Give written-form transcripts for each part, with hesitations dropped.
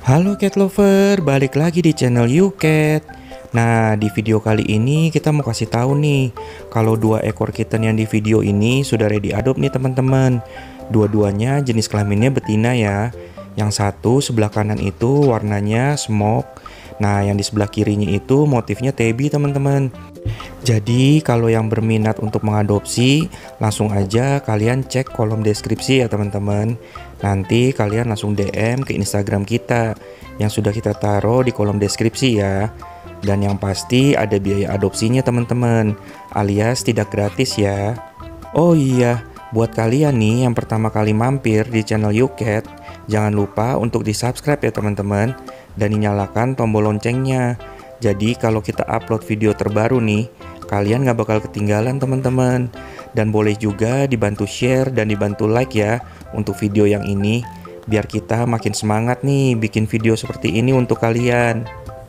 Halo cat lover, balik lagi di channel YouCat. Nah, di video kali ini kita mau kasih tahu nih, kalau dua ekor kitten yang di video ini sudah ready adopt nih teman-teman. Dua-duanya jenis kelaminnya betina ya. Yang satu sebelah kanan itu warnanya smoke. Nah, yang di sebelah kirinya itu motifnya tabby teman-teman. Jadi kalau yang berminat untuk mengadopsi, langsung aja kalian cek kolom deskripsi ya teman-teman. Nanti kalian langsung DM ke Instagram kita yang sudah kita taruh di kolom deskripsi ya. Dan yang pasti ada biaya adopsinya teman-teman, alias tidak gratis ya. Oh iya, buat kalian nih yang pertama kali mampir di channel YouCat, jangan lupa untuk di subscribe ya teman-teman, dan dinyalakan tombol loncengnya. Jadi kalau kita upload video terbaru nih, kalian gak bakal ketinggalan teman-teman. Dan boleh juga dibantu share dan dibantu like ya untuk video yang ini, biar kita makin semangat nih bikin video seperti ini untuk kalian.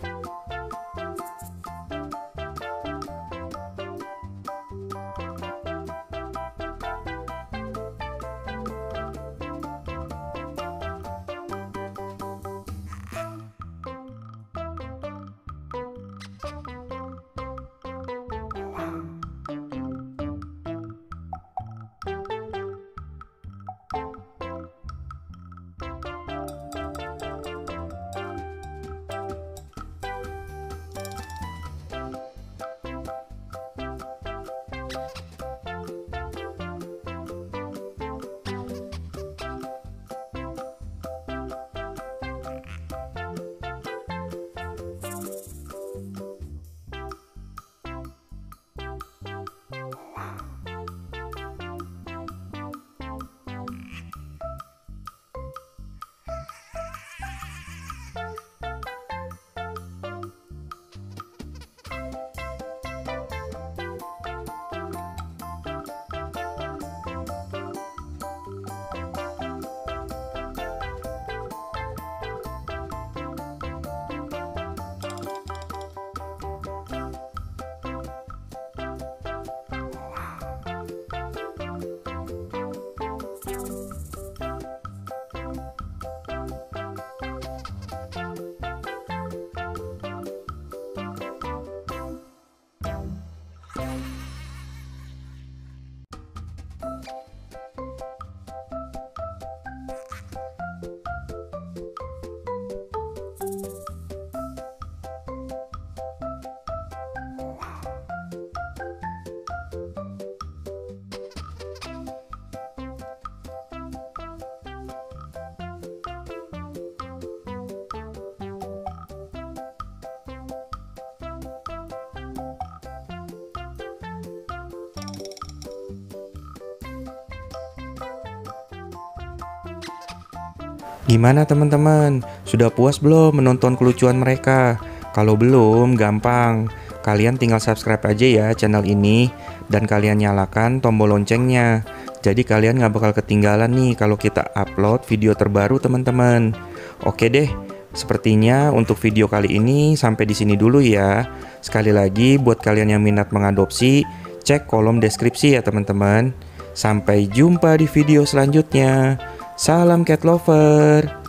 Gimana teman-teman? Sudah puas belum menonton kelucuan mereka? Kalau belum, gampang. Kalian tinggal subscribe aja ya channel ini, dan kalian nyalakan tombol loncengnya. Jadi kalian gak bakal ketinggalan nih kalau kita upload video terbaru teman-teman. Oke deh, sepertinya untuk video kali ini sampai di sini dulu ya. Sekali lagi buat kalian yang minat mengadopsi, cek kolom deskripsi ya teman-teman. Sampai jumpa di video selanjutnya. Salam cat lover.